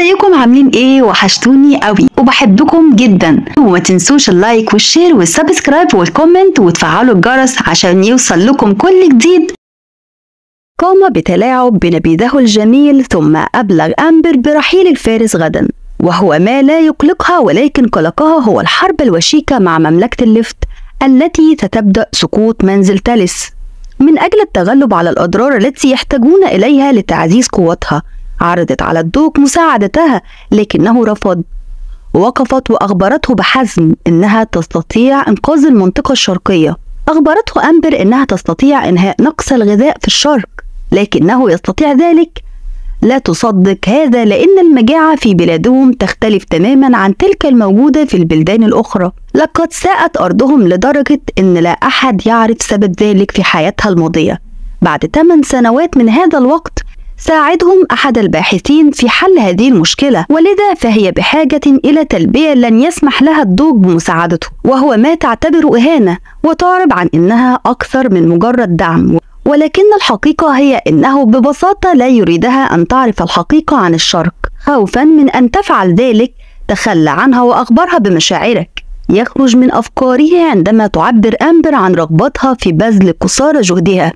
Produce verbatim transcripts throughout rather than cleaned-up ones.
ازيكم عاملين ايه؟ وحشتوني قوي وبحبكم جدا، وما تنسوش اللايك والشير والسبسكرايب والكومنت وتفعلوا الجرس عشان يوصل لكم كل جديد. قام بتلاعب بنبيذه الجميل ثم أبلغ أمبر برحيل الفارس غدا، وهو ما لا يقلقها، ولكن قلقها هو الحرب الوشيكة مع مملكة الليفت التي ستبدأ سقوط منزل تاليس. من أجل التغلب على الأضرار التي يحتاجون إليها لتعزيز قوتها، عرضت على الدوق مساعدتها لكنه رفض، ووقفت وأخبرته بحزم إنها تستطيع إنقاذ المنطقة الشرقية. أخبرته أمبر إنها تستطيع إنهاء نقص الغذاء في الشرق، لكنه يستطيع ذلك. لا تصدق هذا، لأن المجاعة في بلادهم تختلف تماما عن تلك الموجودة في البلدان الأخرى. لقد ساءت أرضهم لدرجة إن لا أحد يعرف سبب ذلك في حياتها الماضية. بعد ثمان سنوات من هذا الوقت ساعدهم أحد الباحثين في حل هذه المشكلة، ولذا فهي بحاجة إلى تلبية لن يسمح لها الدوق بمساعدته، وهو ما تعتبره إهانة وتعرب عن إنها أكثر من مجرد دعم. ولكن الحقيقة هي أنه ببساطة لا يريدها أن تعرف الحقيقة عن الشرق. خوفا من أن تفعل ذلك تخلى عنها وأخبرها بمشاعرك. يخرج من أفكاره عندما تعبر أمبر عن رغبتها في بذل قصارى جهدها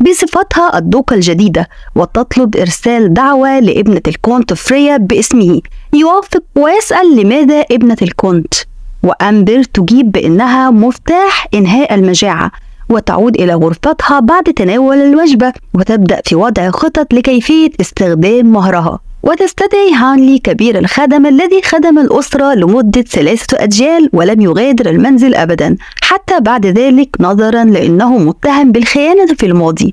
بصفتها الدوقة الجديدة، وتطلب إرسال دعوة لابنة الكونت فريا باسمه. يوافق ويسأل لماذا ابنة الكونت، وأمبر تجيب بأنها مفتاح إنهاء المجاعة، وتعود إلى غرفتها بعد تناول الوجبة وتبدأ في وضع خطط لكيفية استخدام مهرها. وتستدعي هانلي كبير الخدم الذي خدم الأسرة لمدة ثلاثة أجيال ولم يغادر المنزل أبدا حتى بعد ذلك، نظرا لأنه متهم بالخيانة في الماضي.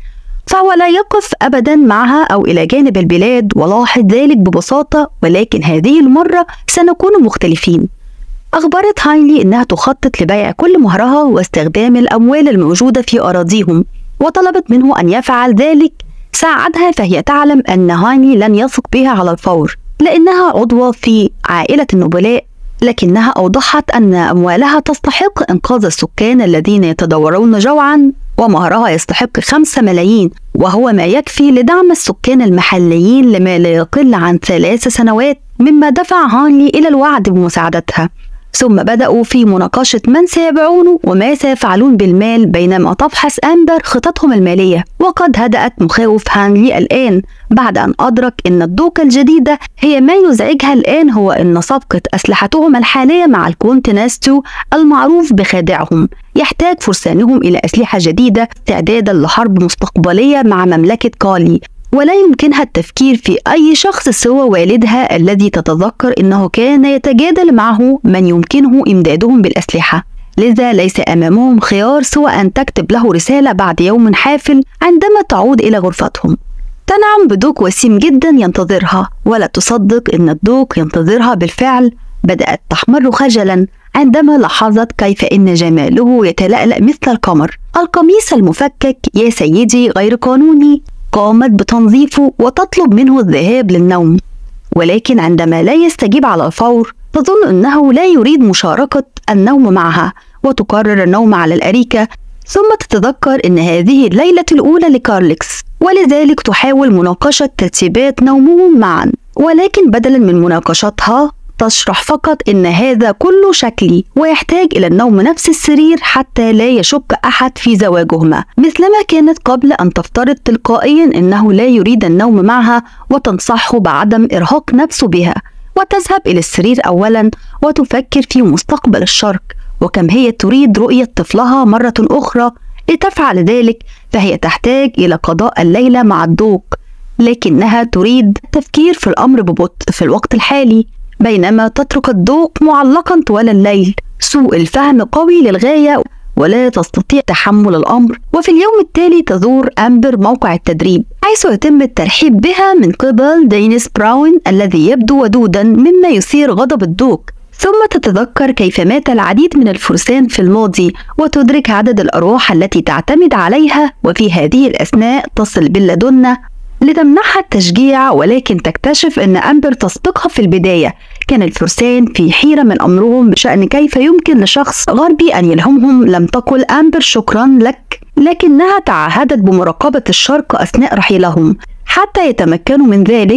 فهو لا يقف أبدا معها أو إلى جانب البلاد، ولاحظ ذلك ببساطة، ولكن هذه المرة سنكون مختلفين. أخبرت هانلي إنها تخطط لبيع كل مهرها واستخدام الأموال الموجودة في أراضيهم، وطلبت منه أن يفعل ذلك. ساعدها، فهي تعلم أن هانلي لن يثق بها على الفور لأنها عضوة في عائلة النبلاء، لكنها أوضحت أن أموالها تستحق إنقاذ السكان الذين يتضورون جوعا، ومهرها يستحق خمسة ملايين، وهو ما يكفي لدعم السكان المحليين لما لا يقل عن ثلاث سنوات، مما دفع هانلي إلى الوعد بمساعدتها. ثم بدأوا في مناقشة من سيبيعونه وما سيفعلون بالمال، بينما تفحص أمبر خططهم المالية. وقد هدأت مخاوف هانلي الآن بعد أن أدرك أن الدوقة الجديدة هي ما يزعجها الآن هو أن صفقة أسلحتهم الحالية مع الكونت ناستو المعروف بخادعهم يحتاج فرسانهم إلى أسلحة جديدة استعدادا لحرب مستقبلية مع مملكة كالي، ولا يمكنها التفكير في أي شخص سوى والدها الذي تتذكر أنه كان يتجادل معه من يمكنه إمدادهم بالأسلحة. لذا ليس أمامهم خيار سوى أن تكتب له رسالة بعد يوم حافل عندما تعود إلى غرفتهم. تنعم بدوق وسيم جدا ينتظرها، ولا تصدق أن الدوق ينتظرها بالفعل. بدأت تحمر خجلا عندما لاحظت كيف إن جماله يتلألأ مثل القمر. القميص المفكك يا سيدي غير قانوني. قامت بتنظيفه وتطلب منه الذهاب للنوم، ولكن عندما لا يستجيب على الفور تظن أنه لا يريد مشاركة النوم معها، وتقرر النوم على الأريكة. ثم تتذكر أن هذه الليلة الأولى لكارلكس، ولذلك تحاول مناقشة ترتيبات نومهم معا، ولكن بدلا من مناقشتها تشرح فقط إن هذا كله شكلي ويحتاج إلى النوم نفس السرير حتى لا يشك أحد في زواجهما، مثلما كانت قبل أن تفترض تلقائيا إنه لا يريد النوم معها وتنصحه بعدم إرهاق نفسه بها. وتذهب إلى السرير أولا وتفكر في مستقبل الشرق وكم هي تريد رؤية طفلها مرة أخرى. لتفعل ذلك فهي تحتاج إلى قضاء الليلة مع الدوق، لكنها تريد التفكير في الأمر ببطء في الوقت الحالي، بينما تترك الدوق معلقا طوال الليل. سوء الفهم قوي للغاية ولا تستطيع تحمل الأمر. وفي اليوم التالي تزور أمبر موقع التدريب، حيث يتم الترحيب بها من قبل دينيس براون الذي يبدو ودودا مما يثير غضب الدوق. ثم تتذكر كيف مات العديد من الفرسان في الماضي، وتدرك عدد الأرواح التي تعتمد عليها. وفي هذه الأثناء تصل بلادونا لتمنحها التشجيع، ولكن تكتشف أن أمبر تسبقها في البداية. كان الفرسان في حيرة من أمرهم بشأن كيف يمكن لشخص غربي أن يلهمهم. لم تقل أمبر شكرا لك، لكنها تعهدت بمراقبة الشرق أثناء رحيلهم حتى يتمكنوا من ذلك.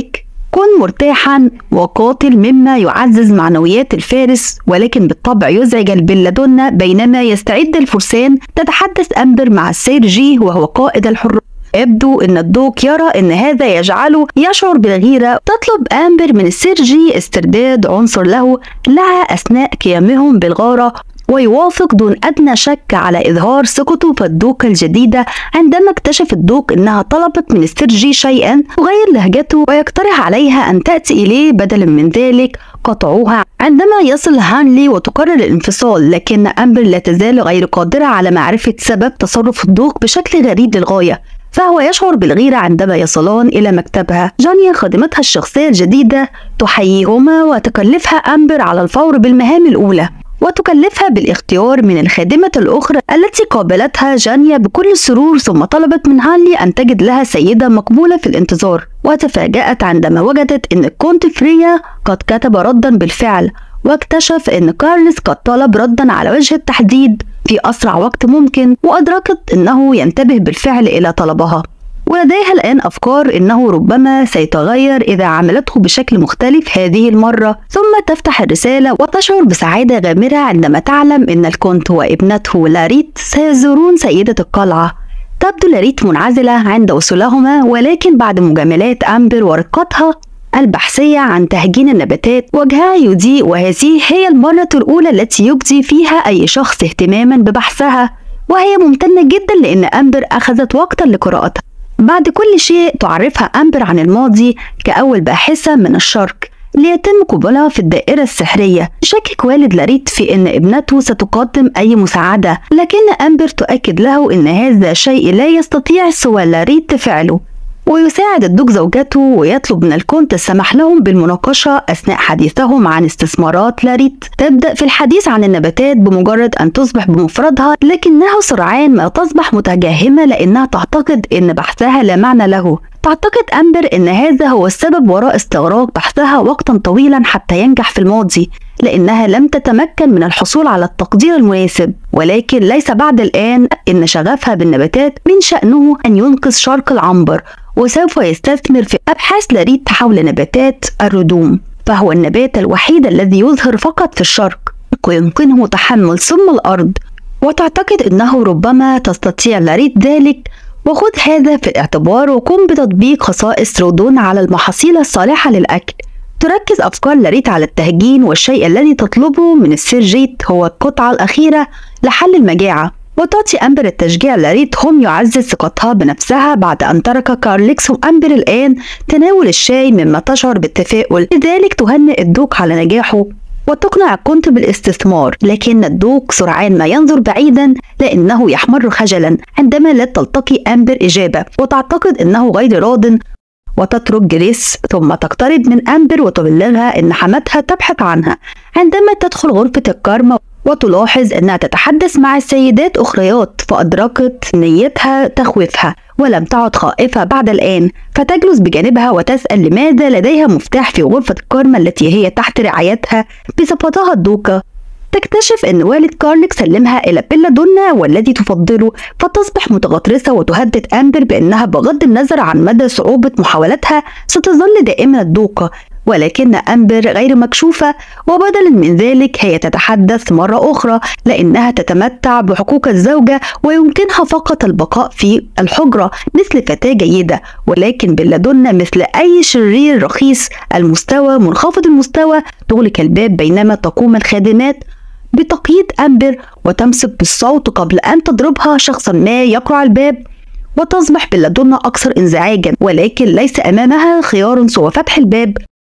كن مرتاحا وقاتل مما يعزز معنويات الفارس، ولكن بالطبع يزعج البلادونة. بينما يستعد الفرسان تتحدث أمبر مع السير جي وهو قائد الحراس. يبدو أن الدوق يرى أن هذا يجعله يشعر بالغيرة. تطلب أمبر من السير جي استرداد عنصر له لها أثناء قيامهم بالغارة، ويوافق دون أدنى شك على إظهار ثقته في الدوق الجديدة. عندما اكتشف الدوق أنها طلبت من السير جي شيئا يغير لهجته ويقترح عليها أن تأتي إليه بدلا من ذلك قطعوها. عندما يصل هانلي وتقرر الانفصال، لكن أمبر لا تزال غير قادرة على معرفة سبب تصرف الدوق بشكل غريب للغاية، فهو يشعر بالغيرة عندما يصلان إلى مكتبها. جانيا خادمتها الشخصية الجديدة تحييهما وتكلفها أمبر على الفور بالمهام الأولى، وتكلفها بالاختيار من الخادمة الأخرى التي قابلتها جانيا بكل سرور، ثم طلبت من هانلي أن تجد لها سيدة مقبولة في الانتظار. وتفاجأت عندما وجدت أن الكونت فريا قد كتب ردا بالفعل، واكتشف أن كارلس قد طلب ردا على وجه التحديد في أسرع وقت ممكن، وأدركت أنه ينتبه بالفعل إلى طلبها. ولديها الآن أفكار أنه ربما سيتغير إذا عملته بشكل مختلف هذه المرة. ثم تفتح الرسالة وتشعر بسعادة غامرة عندما تعلم أن الكونت وابنته لاريت سيزورون سيدة القلعة. تبدو لاريت منعزلة عند وصولهما، ولكن بعد مجاملات أمبر ورقتها البحثية عن تهجين النباتات وجهها يضيء، وهذه هي المرة الأولى التي يبدي فيها أي شخص اهتماما ببحثها، وهي ممتنة جدا لأن أمبر أخذت وقتا لقراءتها. بعد كل شيء تعرفها أمبر عن الماضي كأول باحثة من الشرق ليتم قبولها في الدائرة السحرية. شكك والد لاريت في أن ابنته ستقدم أي مساعدة، لكن أمبر تؤكد له أن هذا شيء لا يستطيع سوى لاريت فعله. ويساعد الدوق زوجته ويطلب من الكونت السماح لهم بالمناقشة أثناء حديثهم عن استثمارات لاريت. تبدأ في الحديث عن النباتات بمجرد أن تصبح بمفردها، لكنها سرعان ما تصبح متجهمة لأنها تعتقد أن بحثها لا معنى له. تعتقد أمبر أن هذا هو السبب وراء استغراق بحثها وقتا طويلا حتى ينجح في الماضي، لأنها لم تتمكن من الحصول على التقدير المناسب. ولكن ليس بعد الآن، إن شغفها بالنباتات من شأنه أن ينقذ شرق العنبر، وسوف يستثمر في أبحاث لاريت حول نباتات الردوم، فهو النبات الوحيد الذي يظهر فقط في الشرق ويمكنه تحمل سم الأرض. وتعتقد أنه ربما تستطيع لاريت ذلك، وخذ هذا في الاعتبار وقم بتطبيق خصائص رودون على المحاصيل الصالحة للأكل. تركز أفكار لاريت على التهجين، والشيء الذي تطلبه من السير جيت هو القطعة الأخيرة لحل المجاعة. وتعطي أمبر التشجيع لاريت هم يعزز ثقتها بنفسها بعد أن ترك كارليكس وأمبر الآن تناول الشاي مما تشعر بالتفاؤل. لذلك تهنئ الدوق على نجاحه وتقنع الكونت بالاستثمار، لكن الدوق سرعان ما ينظر بعيدا لأنه يحمر خجلا عندما لا تلتقي أمبر إجابة، وتعتقد أنه غير راضٍ وتترك جريس. ثم تقترب من أمبر وتبلغها أن حماتها تبحث عنها. عندما تدخل غرفة الكارما وتلاحظ أنها تتحدث مع السيدات أخريات، فأدركت نيتها تخويفها ولم تعد خائفة بعد الآن، فتجلس بجانبها وتسأل لماذا لديها مفتاح في غرفة الكارما التي هي تحت رعايتها بصفتها الدوقة. تكتشف أن والد كارليك سلمها إلى بيلادونا والذي تفضله، فتصبح متغطرسة وتهدد أمبر بأنها بغض النظر عن مدى صعوبة محاولتها ستظل دائما الدوقة. ولكن أمبر غير مكشوفة، وبدلا من ذلك هي تتحدث مرة أخرى لأنها تتمتع بحقوق الزوجة ويمكنها فقط البقاء في الحجرة مثل فتاة جيدة. ولكن بيلادونا مثل أي شرير رخيص المستوى منخفض المستوى تغلق الباب، بينما تقوم الخادمات بتقييد أمبر وتمسك بالصوت قبل أن تضربها شخصا ما يقرع الباب. وتصبح بيلادونا أكثر انزعاجا، ولكن ليس أمامها خيار سوى فتح الباب